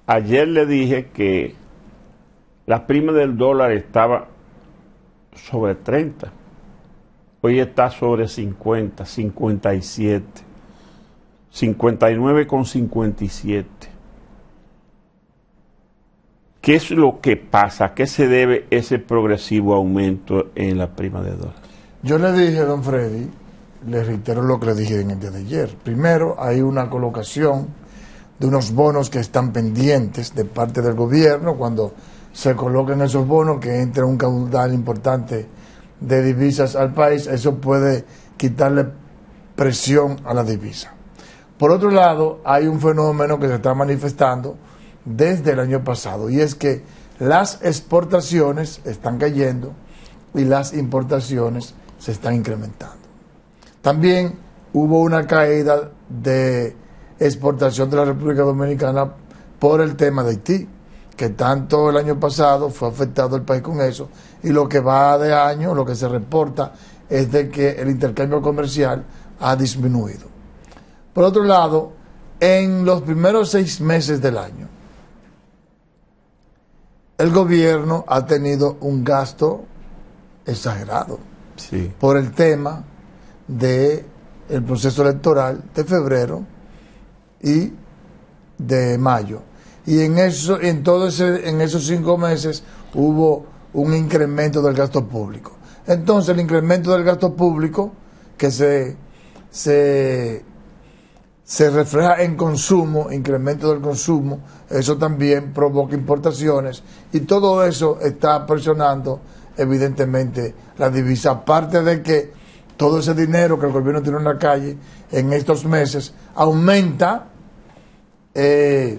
Ayer le dije que la prima del dólar estaba sobre 30. Hoy está sobre 50, 57, 59,57. ¿Qué es lo que pasa? ¿A qué se debe ese progresivo aumento en la prima de dólar? Yo le dije a don Freddy, le reitero lo que le dije en el día de ayer. Primero, hay una colocación de unos bonos que están pendientes de parte del gobierno. Cuando se coloquen esos bonos, que entre un caudal importante de divisas al país, eso puede quitarle presión a la divisa. Por otro lado, hay un fenómeno que se está manifestando desde el año pasado, y es que las exportaciones están cayendo y las importaciones se están incrementando. También hubo una caída de exportación de la República Dominicana por el tema de Haití, que tanto el año pasado fue afectado el país con eso, y lo que va de año, lo que se reporta es de que el intercambio comercial ha disminuido. Por otro lado, en los primeros 6 meses del año, el gobierno ha tenido un gasto exagerado, Sí. por el tema del proceso electoral de febrero y de mayo. Y en esos 5 meses hubo un incremento del gasto público. Entonces, el incremento del gasto público que se refleja en consumo, incremento del consumo, eso también provoca importaciones, y todo eso está presionando evidentemente la divisa, aparte de que todo ese dinero que el gobierno tiene en la calle en estos meses aumenta el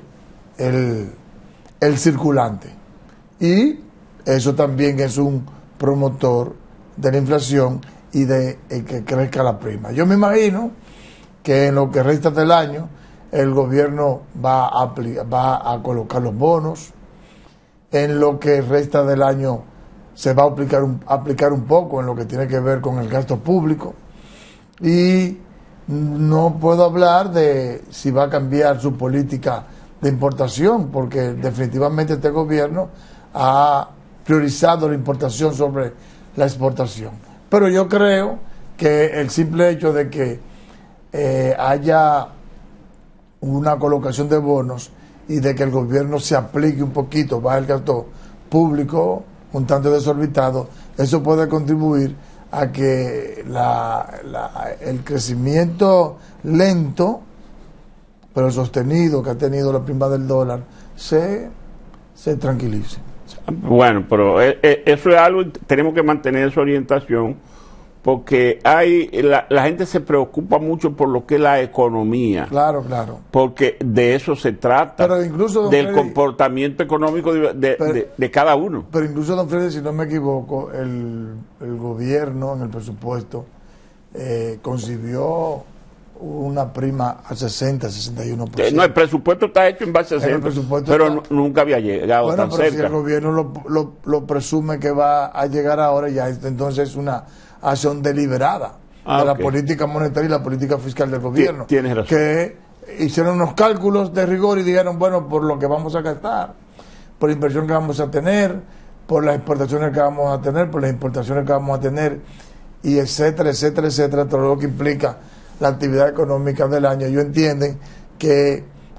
circulante, y eso también es un promotor de la inflación y de que crezca la prima. Yo me imagino que en lo que resta del año el gobierno va a colocar los bonos. En lo que resta del año se va a aplicar un poco en lo que tiene que ver con el gasto público, y no puedo hablar de si va a cambiar su política de importación, porque definitivamente este gobierno ha priorizado la importación sobre la exportación. Pero yo creo que el simple hecho de que haya una colocación de bonos y de que el gobierno se aplique un poquito, baje el gasto público un tanto desorbitado, eso puede contribuir a que el crecimiento lento pero sostenido que ha tenido la prima del dólar se tranquilice. Bueno, pero eso es algo, tenemos que mantener esa orientación, porque la gente se preocupa mucho por lo que es la economía. Claro, claro. Porque de eso se trata, pero incluso, don del Freddy, comportamiento económico de cada uno. Pero incluso, don Freddy, si no me equivoco, el gobierno en el presupuesto concibió una prima a 60, 61%. No, el presupuesto está hecho en base a 60, pero nunca había llegado tan cerca. Si el gobierno lo presume que va a llegar ahora, ya entonces es una acción deliberada de la política monetaria y la política fiscal del gobierno. Tienes razón. Que hicieron unos cálculos de rigor y dijeron, bueno, por lo que vamos a gastar, por la inversión que vamos a tener, por las exportaciones que vamos a tener, por las importaciones que vamos a tener, y etcétera, etcétera, etcétera, todo lo que implica la actividad económica del año. Ellos entienden que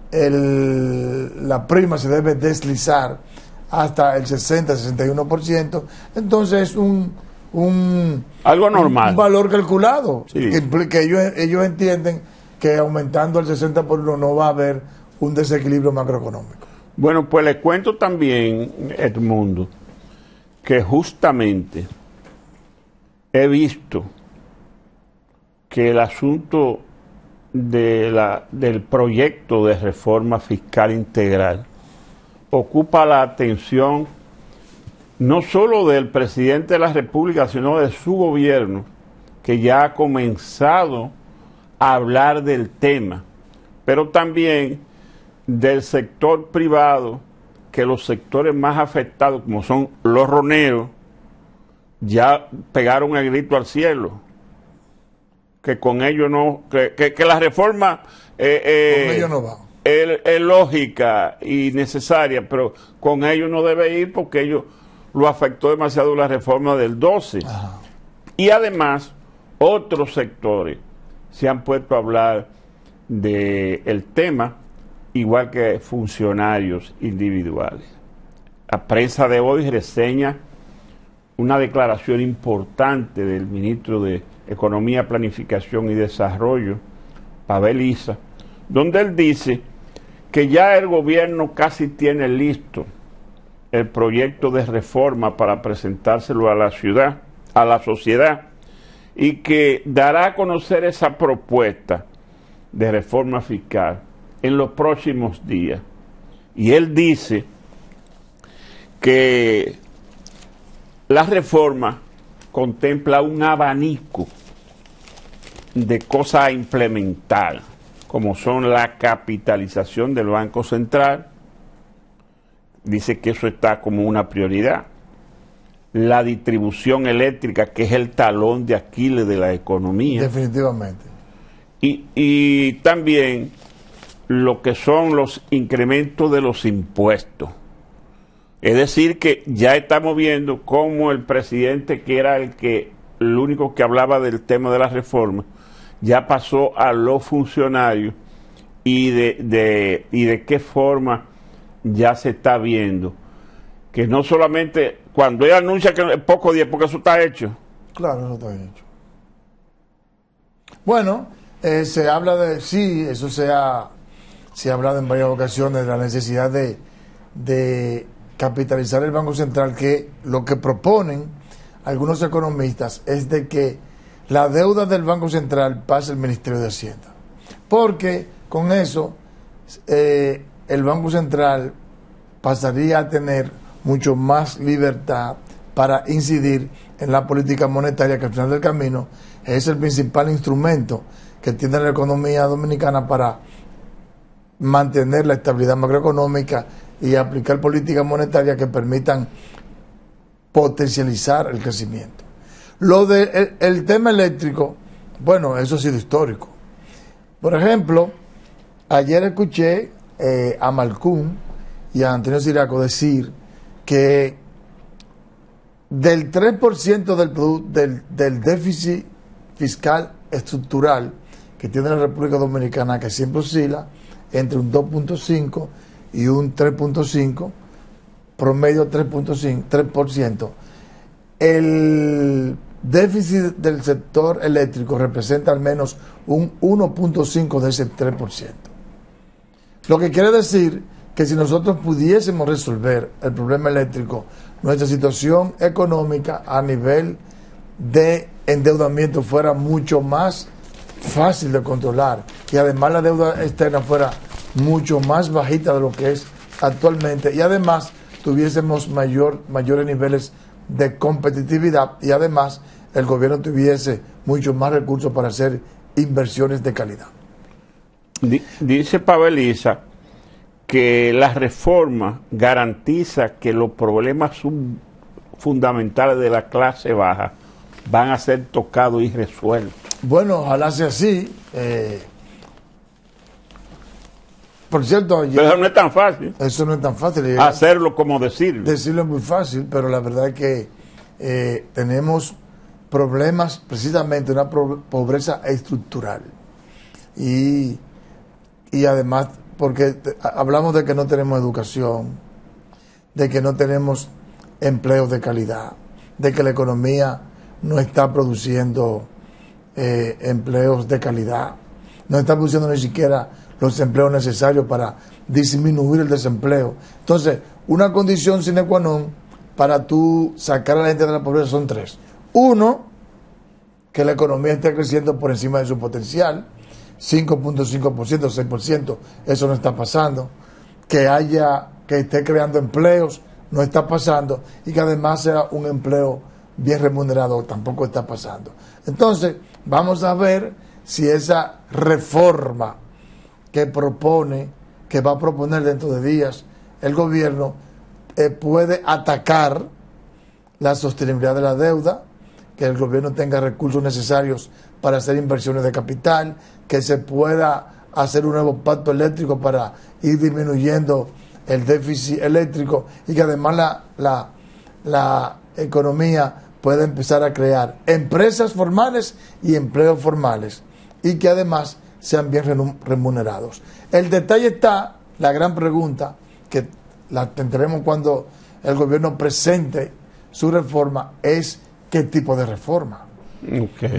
la prima se debe deslizar hasta el 60-61%, entonces es algo normal, un valor calculado, sí, que ellos entienden que aumentando el 60% no va a haber un desequilibrio macroeconómico. Bueno, pues les cuento también, Edmundo, que justamente he visto que el asunto del proyecto de reforma fiscal integral ocupa la atención no solo del presidente de la República, sino de su gobierno, que ya ha comenzado a hablar del tema, pero también del sector privado, que los sectores más afectados, como son los roneros, ya pegaron el grito al cielo, que con ellos no, que la reforma con ellos no va. es lógica y necesaria, pero con ello no debe ir porque ello lo afectó demasiado la reforma del 12. Ajá. Y además, otros sectores se han puesto a hablar del tema, igual que funcionarios individuales. La prensa de hoy reseña una declaración importante del ministro de Economía, Planificación y Desarrollo, Pavel Issa, donde él dice que ya el gobierno casi tiene listo el proyecto de reforma para presentárselo a la sociedad, y que dará a conocer esa propuesta de reforma fiscal en los próximos días. Y él dice que la reforma contempla un abanico de cosas a implementar, como son la capitalización del Banco Central. Dice que eso está como una prioridad. La distribución eléctrica, que es el talón de Aquiles de la economía. Definitivamente. Y también lo que son los incrementos de los impuestos. Es decir, que ya estamos viendo cómo el presidente, que era el único que hablaba del tema de la reforma, ya pasó a los funcionarios y de qué forma ya se está viendo. Que no solamente cuando él anuncia que en pocos días, porque eso está hecho. Claro, eso está hecho. Bueno, se habla de, sí, eso se ha hablado en varias ocasiones de la necesidad de capitalizar el Banco Central, que lo que proponen algunos economistas es de que la deuda del Banco Central pase al Ministerio de Hacienda. Porque con eso el Banco Central pasaría a tener mucho más libertad para incidir en la política monetaria, que al final del camino es el principal instrumento que tiene la economía dominicana para mantener la estabilidad macroeconómica y aplicar políticas monetarias que permitan potencializar el crecimiento. Lo de el tema eléctrico, bueno, eso ha sido histórico. Por ejemplo, ayer escuché a Malcún y a Antonio Siraco decir que del 3% del déficit fiscal estructural que tiene la República Dominicana, que siempre oscila entre un 2.5 y un 3.5, promedio 3%, el déficit del sector eléctrico representa al menos un 1.5 de ese 3%. Lo que quiere decir que si nosotros pudiésemos resolver el problema eléctrico, nuestra situación económica a nivel de endeudamiento fuera mucho más fácil de controlar, y además la deuda externa fuera mucho más bajita de lo que es actualmente, y además tuviésemos mayores niveles de competitividad, y además el gobierno tuviese mucho más recursos para hacer inversiones de calidad. Dice Pavel Issa que la reforma garantiza que los problemas fundamentales de la clase baja van a ser tocados y resueltos. Bueno, ojalá sea así. Por cierto, pero eso no es tan fácil. Eso no es tan fácil. Hacerlo como decirlo. Decirlo es muy fácil, pero la verdad es que tenemos problemas, precisamente una pobreza estructural. Y además, porque hablamos de que no tenemos educación, de que no tenemos empleos de calidad, de que la economía no está produciendo empleos de calidad, no está produciendo ni siquiera los empleos necesarios para disminuir el desempleo. Entonces, una condición sine qua non para tú sacar a la gente de la pobreza son tres. Uno, que la economía esté creciendo por encima de su potencial, 5.5%, 6%, eso no está pasando. Que esté creando empleos, no está pasando. Y que además sea un empleo bien remunerado, tampoco está pasando. Entonces, vamos a ver si esa reforma que va a proponer dentro de días el gobierno, puede atacar la sostenibilidad de la deuda, que el gobierno tenga recursos necesarios para hacer inversiones de capital, que se pueda hacer un nuevo pacto eléctrico para ir disminuyendo el déficit eléctrico y que además la economía pueda empezar a crear empresas formales y empleos formales y que además sean bien remunerados. El detalle está, la gran pregunta, que la tendremos cuando el gobierno presente su reforma, es qué tipo de reforma. Okay.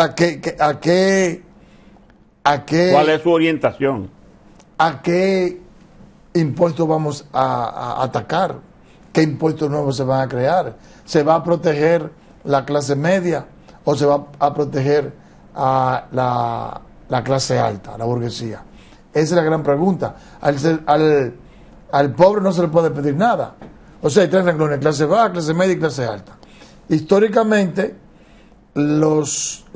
¿Cuál es su orientación? ¿A qué impuestos vamos a atacar? ¿Qué impuestos nuevos se van a crear? ¿Se va a proteger la clase media o se va a proteger a la clase alta, la burguesía? Esa es la gran pregunta. Al pobre no se le puede pedir nada. O sea, hay tres renglones: clase baja, clase media y clase alta. Históricamente, las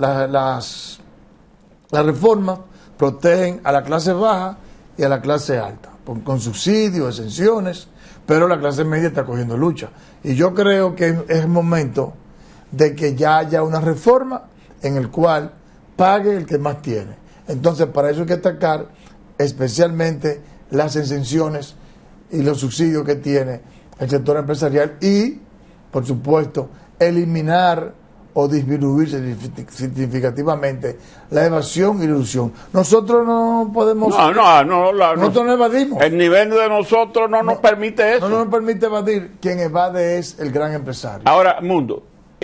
reformas protegen a la clase baja y a la clase alta, con subsidios, exenciones, pero la clase media está cogiendo lucha. Y yo creo que es el momento de que ya haya una reforma en el cual pague el que más tiene. Entonces, para eso hay que atacar especialmente las exenciones y los subsidios que tiene el sector empresarial y, por supuesto, eliminar o disminuir significativamente la evasión y la ilusión. Nosotros no podemos... nosotros no evadimos. El nivel de nosotros no nos permite eso. No nos permite evadir. Quien evade es el gran empresario. Ahora, Mundo,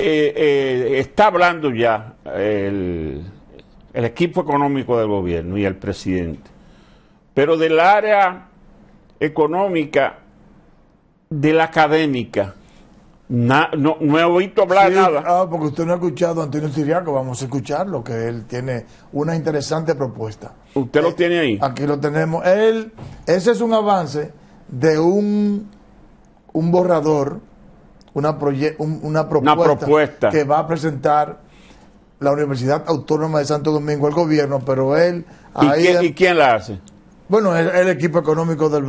está hablando ya el equipo económico del gobierno y el presidente, pero del área económica, de la académica, no he oído hablar nada. Porque usted no ha escuchado a Antonio Siriaco. Vamos a escucharlo, que él tiene una interesante propuesta. ¿Usted lo tiene ahí? Aquí lo tenemos. Ese es un avance de un borrador, una propuesta que va a presentar la Universidad Autónoma de Santo Domingo al gobierno, pero él... ¿Y quién la hace? Bueno, el equipo económico de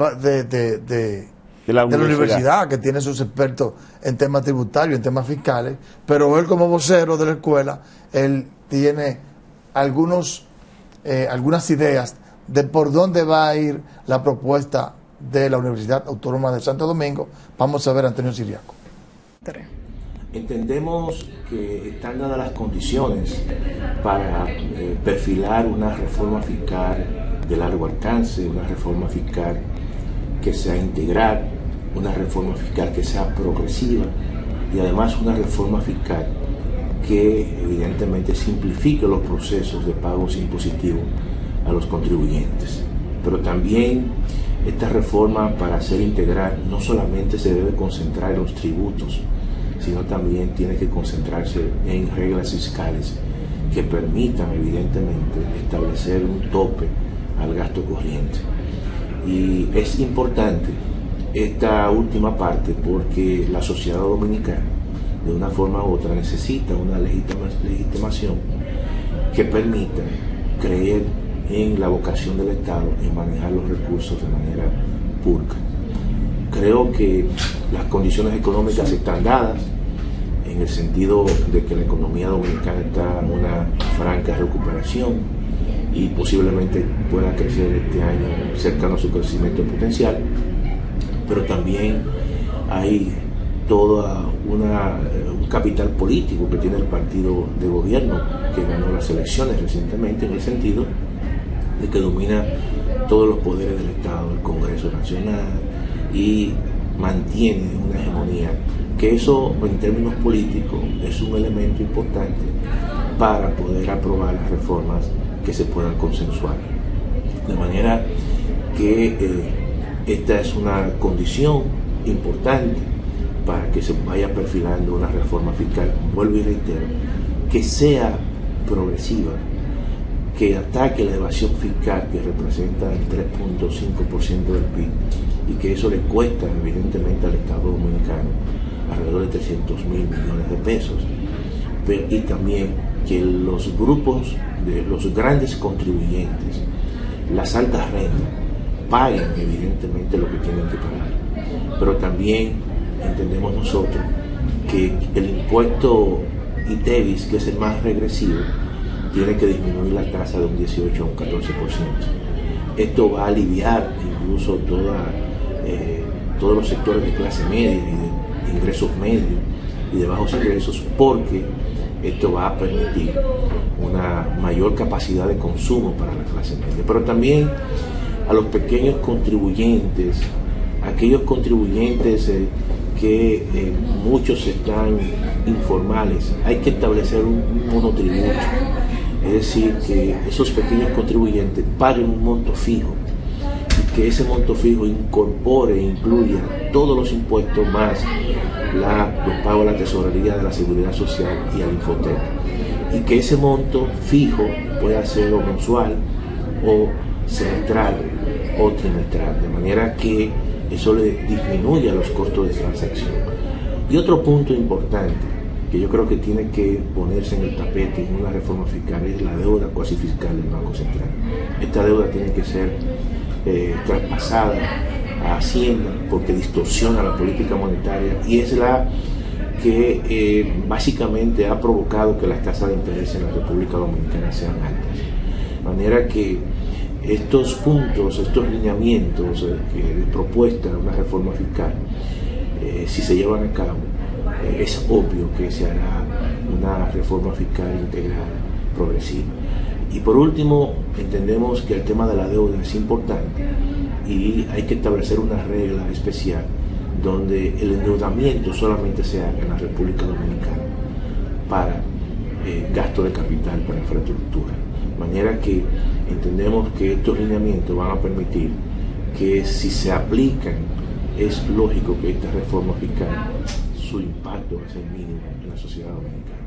la universidad, que tiene sus expertos en temas tributarios, en temas fiscales, pero él como vocero de la escuela, él tiene algunas ideas de por dónde va a ir la propuesta de la Universidad Autónoma de Santo Domingo. Vamos a ver a Antonio Siriaco. Entendemos que están dadas las condiciones para perfilar una reforma fiscal de largo alcance, una reforma fiscal que sea integral, una reforma fiscal que sea progresiva y además una reforma fiscal que evidentemente simplifique los procesos de pagos impositivos a los contribuyentes. Pero también esta reforma, para ser integral, no solamente se debe concentrar en los tributos, sino también tiene que concentrarse en reglas fiscales que permitan evidentemente establecer un tope al gasto corriente. Y es importante esta última parte porque la sociedad dominicana, de una forma u otra, necesita una legitimación que permita creer en la vocación del Estado en manejar los recursos de manera pulcra. Creo que las condiciones económicas están dadas en el sentido de que la economía dominicana está en una franca recuperación y posiblemente pueda crecer este año cercano a su crecimiento potencial, pero también hay toda un capital político que tiene el partido de gobierno que ganó las elecciones recientemente, en el sentido de que domina todos los poderes del Estado, el Congreso Nacional, y mantiene una hegemonía, que eso en términos políticos es un elemento importante para poder aprobar las reformas que se puedan consensuar. De manera que esta es una condición importante para que se vaya perfilando una reforma fiscal, vuelvo y reitero, que sea progresiva, que ataque la evasión fiscal, que representa el 3.5% del PIB, y que eso le cuesta evidentemente al Estado dominicano alrededor de 300.000 millones de pesos, y también que los grupos de los grandes contribuyentes, las altas rentas, paguen evidentemente lo que tienen que pagar. Pero también entendemos nosotros que el impuesto ITEVIS, que es el más regresivo, tiene que disminuir la tasa de un 18 a un 14%. Esto va a aliviar incluso todos los sectores de clase media y de ingresos medios y de bajos ingresos, porque esto va a permitir una mayor capacidad de consumo para la clase media. Pero también a los pequeños contribuyentes, aquellos contribuyentes que muchos están informales, hay que establecer un monotributo, es decir, que esos pequeños contribuyentes paguen un monto fijo y que ese monto fijo incorpore e incluya todos los impuestos más los pagos a la tesorería de la Seguridad Social y al Infotec, y que ese monto fijo pueda ser o mensual o semestral o trimestral, de manera que eso le disminuya los costos de transacción. Y otro punto importante que yo creo que tiene que ponerse en el tapete en una reforma fiscal es la deuda cuasi fiscal del Banco Central. Esta deuda tiene que ser traspasada a Hacienda porque distorsiona la política monetaria y es la que básicamente ha provocado que las tasas de interés en la República Dominicana sean altas. De manera que estos puntos, estos lineamientos de propuesta de una reforma fiscal, si se llevan a cabo, es obvio que se hará una reforma fiscal integral, progresiva. Y por último, entendemos que el tema de la deuda es importante y hay que establecer una regla especial donde el endeudamiento solamente se haga en la República Dominicana para gasto de capital, para infraestructura. De manera que entendemos que estos lineamientos van a permitir que si se aplican, es lógico que esta reforma fiscal, su impacto va a ser mínimo en la sociedad dominicana.